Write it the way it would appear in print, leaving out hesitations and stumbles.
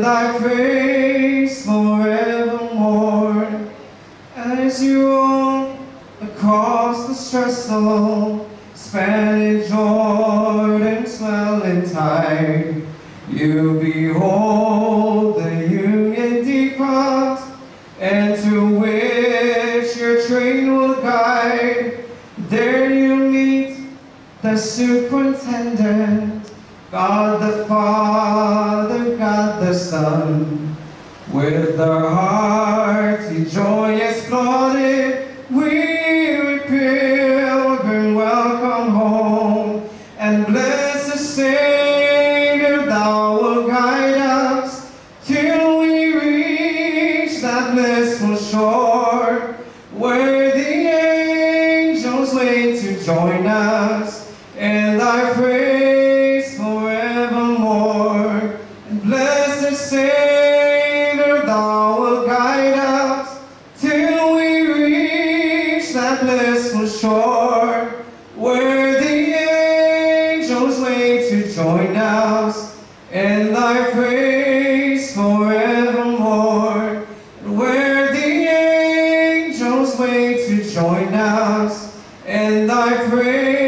thy praise forevermore. As you roam across the trestle, spanning Jordan's swelling tide, you behold the Union depart, and to which your train will guide. There you meet the superintendent, God the Father, God the Son. With our hearty joyous plaudit, we pilgrim welcome home, and blessed Savior, thou wilt guide us till we reach that blissful shore, where the angels wait to join us in thy praise forevermore. And blessed Savior, thou wilt guide us till we reach that blissful shore, where the angels wait to join us in thy praise forevermore. And where the angels wait to join us in thy praise